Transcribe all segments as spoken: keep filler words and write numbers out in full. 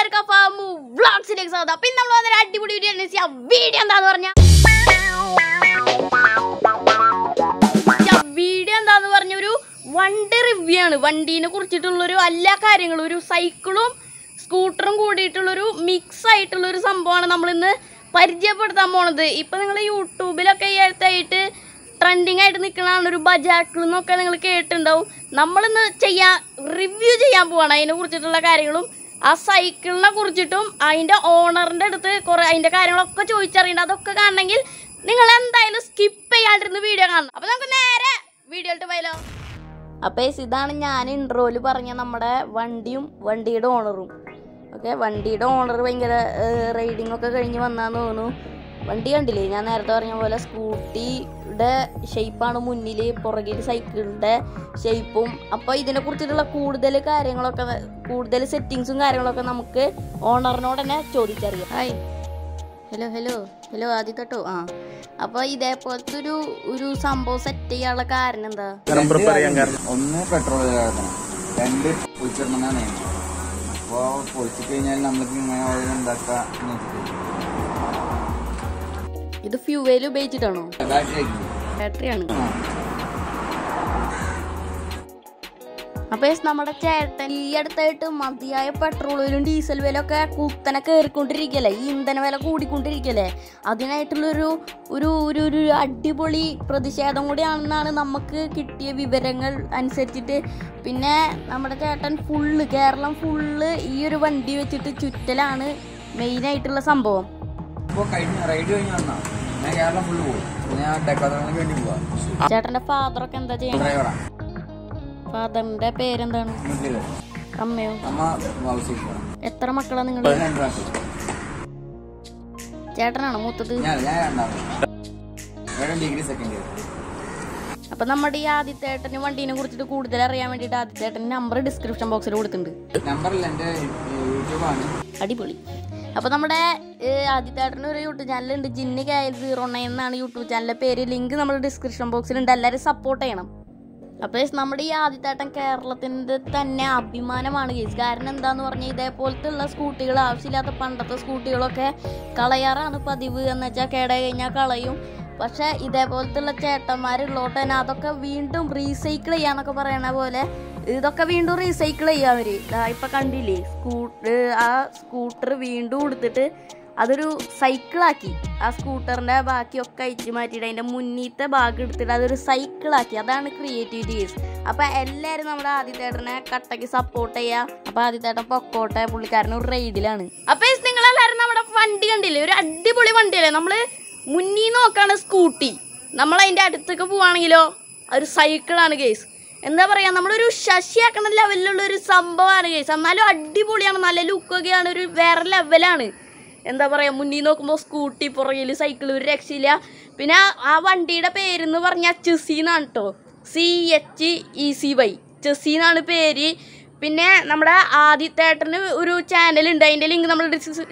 വ്ളോഗ്സിലേക്ക് സ്വാഗതം. അപ്പം ഇന്ന് നമ്മൾ വന്നൊരു അടിപൊളി വീഡിയോ വീഡിയോ എന്താന്ന് പറഞ്ഞാൽ വീഡിയോ എന്താന്ന് പറഞ്ഞ ഒരു വണ്ടി റിവ്യൂ ആണ്. വണ്ടീനെ കുറിച്ചിട്ടുള്ളൊരു എല്ലാ കാര്യങ്ങളും, ഒരു സൈക്കിളും സ്കൂട്ടറും കൂടിയിട്ടുള്ളൊരു മിക്സ് ആയിട്ടുള്ളൊരു സംഭവമാണ് നമ്മളിന്ന് പരിചയപ്പെടുത്താൻ പോണത്. ഇപ്പം നിങ്ങൾ യൂട്യൂബിലൊക്കെ ഈ അടുത്തായിട്ട് ട്രെൻഡിങ് ആയിട്ട് നിൽക്കുന്നതാണ് ഒരു ബജാക്കിൾ എന്നൊക്കെ നിങ്ങൾ കേട്ടിട്ടുണ്ടാവും. നമ്മളിന്ന് ചെയ്യാൻ റിവ്യൂ ചെയ്യാൻ പോവാണ്. അതിനെ കുറിച്ചിട്ടുള്ള കാര്യങ്ങളും ആ സൈക്കിളിനെ കുറിച്ചിട്ടും അതിൻ്റെ ഓണറിൻ്റെ അടുത്ത് കുറേ അതിൻ്റെ കാര്യങ്ങളൊക്കെ ചോദിച്ചറിയണ്ട. അതൊക്കെ കാണണമെങ്കിൽ നിങ്ങൾ എന്തായാലും സ്കിപ്പ് ചെയ്യാണ്ടിരുന്ന് വീഡിയോ കാണണം. അപ്പോൾ നമുക്ക് നേരെ വീഡിയോയിലോട്ട് പോയാലോ. അപ്പോൾ ഇതാണ് ഞാൻ ഇൻട്രോയിൽ പറഞ്ഞ നമ്മുടെ വണ്ടിയും വണ്ടിയുടെ ഓണറും. ഓക്കെ, വണ്ടിയുടെ ഓണർ ഭയങ്കര റൈഡിങ് ഒക്കെ കഴിഞ്ഞ് വന്നാന്ന് തോന്നുന്നു. വണ്ടി കണ്ടില്ലേ, ഞാൻ നേരത്തെ പറഞ്ഞ പോലെ സ്കൂട്ടിയുടെ ഷേപ്പാണ് മുന്നിൽ, പുറകിൽ സൈക്കിളിൻ്റെ ഷേപ്പും. അപ്പോൾ ഇതിനെ കുറിച്ചിട്ടുള്ള കൂടുതൽ കാര്യങ്ങളൊക്കെ, കൂടുതൽ സെറ്റിങ്സും കാര്യങ്ങളൊക്കെ നമുക്ക് ഓണറിനോട് തന്നെ ചോദിച്ചറിയാം. ഹായ്, ഹലോ ഹലോ ഹലോ ആദ്യം കേട്ടോ. ആ അപ്പോൾ ഇതേപോലത്തെ ഒരു ഒരു സംഭവം സെറ്റ് ചെയ്യാനുള്ള കാരണം എന്താ? ഒന്ന് പെട്രോൾ രണ്ട് പൊളിച്ചിടണമെന്നാണ്. അപ്പോൾ പൊളിച്ചു കഴിഞ്ഞാൽ നമ്മൾക്ക് ഇങ്ങനെ ഉണ്ടാക്കാം. ഇത് ഫ്യൂവൽ ഉപയോഗിച്ചിട്ടാണോ? ബാറ്ററിയാണ്. അപ്പൊ നമ്മുടെ ചേട്ടൻ ഈ അടുത്തായിട്ട് മതിയായ പെട്രോൾ വിലയും ഡീസൽ വിലയൊക്കെ കുത്തനെ കയറിക്കൊണ്ടിരിക്കല്ലേ, ഈ ഇന്ധന വില കൂടിക്കൊണ്ടിരിക്കല്ലേ. അതിനായിട്ടുള്ളൊരു ഒരു ഒരു ഒരു അടിപൊളി പ്രതിഷേധം കൂടിയാണെന്നാണ് നമുക്ക് കിട്ടിയ വിവരങ്ങൾ അനുസരിച്ചിട്ട്. പിന്നെ നമ്മുടെ ചേട്ടൻ ഫുള്ള് കേരളം ഫുള്ള് ഈ ഒരു വണ്ടി വെച്ചിട്ട് ചുറ്റലാണ് മെയിനായിട്ടുള്ള സംഭവം. ചേട്ടന്റെ ഫാദറൊക്കെ എന്താ ചെയ്യുന്നത്? ഫാദറിന്റെ പേരെന്താണ്? അമ്മയോ? എത്ര മക്കളാ നിങ്ങള്? ചേട്ടനാണോ മൂത്തത്? അപ്പൊ നമ്മുടെ ഈ ആദിത്തേട്ടന് വണ്ടീനെ കുറിച്ചിട്ട് കൂടുതൽ അറിയാൻ വേണ്ടിട്ട് ആദിത്തേട്ടന് നമ്പർ ഡിസ്ക്രിപ്ഷൻ ബോക്സിൽ കൊടുത്തിട്ടുണ്ട്. അടിപൊളി. അപ്പോൾ നമ്മുടെ ആദിത്തേട്ടന് ഒരു യൂട്യൂബ് ചാനലുണ്ട്, ജിന്ന് കെ എൽ സീറോ നയൻ എന്നാണ് യൂട്യൂബ് ചാനലിൻ്റെ പേര്. ലിങ്ക് നമ്മൾ ഡിസ്ക്രിപ്ഷൻ ബോക്സിലുണ്ട്, എല്ലാവരും സപ്പോർട്ട് ചെയ്യണം. അപ്പോൾ നമ്മുടെ ഈ ആദിത്തേട്ടൻ കേരളത്തിൻ്റെ തന്നെ അഭിമാനമാണ് ഗൈസ്. കാരണം എന്താന്ന് പറഞ്ഞാൽ ഇതേപോലത്തെ ഉള്ള സ്കൂട്ടികൾ, ആവശ്യമില്ലാത്ത പണ്ടത്തെ സ്കൂട്ടികളൊക്കെ കളയാറാണ് പതിവ്. എന്ന് വെച്ചാൽ കേടായി കഴിഞ്ഞാൽ കളയും. പക്ഷേ ഇതേപോലത്തെ ഉള്ള ചേട്ടന്മാരുള്ളോട്ട് തന്നെ അതൊക്കെ വീണ്ടും റീസൈക്കിൾ ചെയ്യാന്നൊക്കെ പറയണ പോലെ ഇതൊക്കെ വീണ്ടും റീസൈക്കിൾ ചെയ്യാൻ അവർ ഇപ്പം കണ്ടില്ലേ, സ്കൂട്ടർ ആ സ്കൂട്ടർ വീണ്ടും കൊടുത്തിട്ട് അതൊരു സൈക്കിളാക്കി. ആ സ്കൂട്ടറിൻ്റെ ബാക്കിയൊക്കെ അയച്ചു മാറ്റിയിട്ട് അതിൻ്റെ മുന്നീത്തെ ഭാഗം എടുത്തിട്ട് അതൊരു സൈക്കിളാക്കി. അതാണ് ക്രിയേറ്റിവിറ്റി ഗൈസ്. അപ്പം എല്ലാവരും നമ്മുടെ ആദിത്തേട്ടനെ കട്ടയ്ക്ക് സപ്പോർട്ട് ചെയ്യുക. അപ്പം ആദിത്തേട്ടൻ പൊക്കോട്ടെ, പുള്ളിക്കാരൻ ഒരു റൈഡിലാണ്. അപ്പം നിങ്ങളെല്ലാവരും നമ്മുടെ വണ്ടി കണ്ടില്ലേ, ഒരു അടിപൊളി വണ്ടിയല്ലേ. നമ്മൾ മുന്നിൽ നോക്കാണ് സ്കൂട്ടി, നമ്മൾ അതിൻ്റെ അടുത്തൊക്കെ പോവുകയാണെങ്കിലോ ഒരു സൈക്കിളാണ് ഗൈസ്. എന്താ പറയുക, നമ്മളൊരു ശശിയാക്കണ ലെവലിലുള്ള ഒരു സംഭവമാണ് ഗൈസ്. എന്നാലും അടിപൊളിയാണ്, നല്ല ലുക്കൊക്കെയാണ്, ഒരു വേറെ ലെവലാണ്. എന്താ പറയുക, മുന്നിൽ നോക്കുമ്പോൾ സ്കൂട്ടി, പുറകിൽ സൈക്കിൾ, ഒരു രക്ഷയില്ല. പിന്നെ ആ വണ്ടിയുടെ പേരെന്ന് പറഞ്ഞാൽ ചെസ്സി എന്നാണ് കേട്ടോ, C H E C Y, Checy എന്നാണ് പേര്. പിന്നെ നമ്മുടെ ആദിത്തേട്ടന് ഒരു ചാനലുണ്ട്, അതിൻ്റെ ലിങ്ക് നമ്മൾ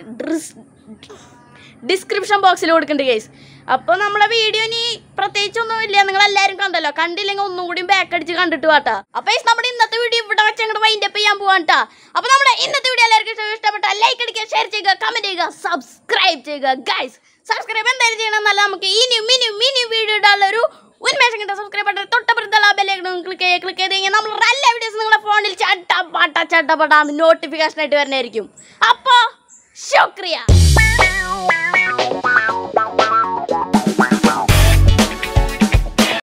ഡിസ്ക്രിപ്ഷൻ ബോക്സിൽ കൊടുക്കുന്നുണ്ട് ഗൈസ്. അപ്പോൾ നമ്മളെ വീഡിയോ ഇനി പ്രത്യേകിച്ചൊന്നും ഇല്ല, നിങ്ങളെല്ലാവരും കണ്ടല്ലോ. കണ്ടില്ലെങ്കിൽ ഒന്നും കൂടി ബാക്ക് അടിച്ച് കണ്ടിട്ട് വാട്ടാ. അപ്പോൾ നമ്മുടെ ഇന്നത്തെ വീഡിയോ ഇവിടെ വെച്ച് അങ്ങോട്ട് വൈൻഡ് അപ്പ് ചെയ്യാൻ പോവാൻ കേട്ടോ. അപ്പോൾ നമ്മുടെ ഇന്നത്തെ വീഡിയോ എല്ലാവർക്കും ഇഷ്ടപ്പെട്ടാൽ ലൈക്ക് അടിക്കുക, ഷെയർ ചെയ്യുക, കമൻറ്റ് ചെയ്യുക, സബ്സ്ക്രൈബ് ചെയ്യുക ഗൈസ്. സബ്സ്ക്രൈബ് എന്തായാലും ചെയ്യണം, എന്നല്ല നമുക്ക് ഇനിയും ഇനിയും ഇനിയും വീഡിയോ ഇടാനുള്ള ഒരു ഉന്മേഷം കിട്ടുക. സബ്സ്ക്രൈബ് ബട്ടൺ തൊട്ടപ്പുറത്തുള്ള ബെല്ലൈക്കൺ ക്ലിക്ക് ചെയ്യുക. ക്ലിക്ക് ചെയ്ത് കഴിഞ്ഞാൽ നമ്മൾ എല്ലാ വീഡിയോസും നിങ്ങളുടെ ഫോണിൽ ചട്ടപ്പാട്ട ചട്ടപ്പാട്ടാന്ന് നോട്ടിഫിക്കേഷൻ ആയിട്ട് വരുന്നതായിരിക്കും. അപ്പോൾ